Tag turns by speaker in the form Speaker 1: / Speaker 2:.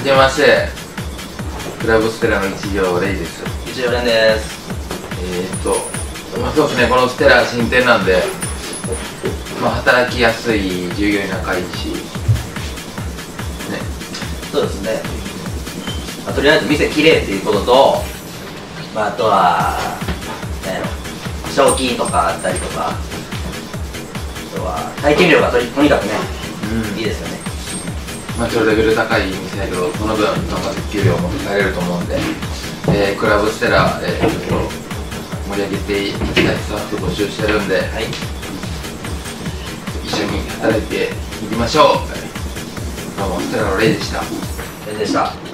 Speaker 1: じめまして、クラブステラの一行レイです。
Speaker 2: 一応連です。
Speaker 1: そうですね、このステラ新店なんで、働きやすい、従業員仲いいし、ね。
Speaker 2: そうですね。とりあえず店きれいっていうことと、あとは、賞金とかあったりとか、あとは体験料がとにかくね、いいですよね。
Speaker 1: ちょっとレベル高い店だけど、その分、給料も入れると思うんで、クラブステラ、ちょっと盛り上げていきたいスタッフ募集してるんで、一緒に働いていきましょう。どうも、ステラのレイでした。
Speaker 2: レイでした。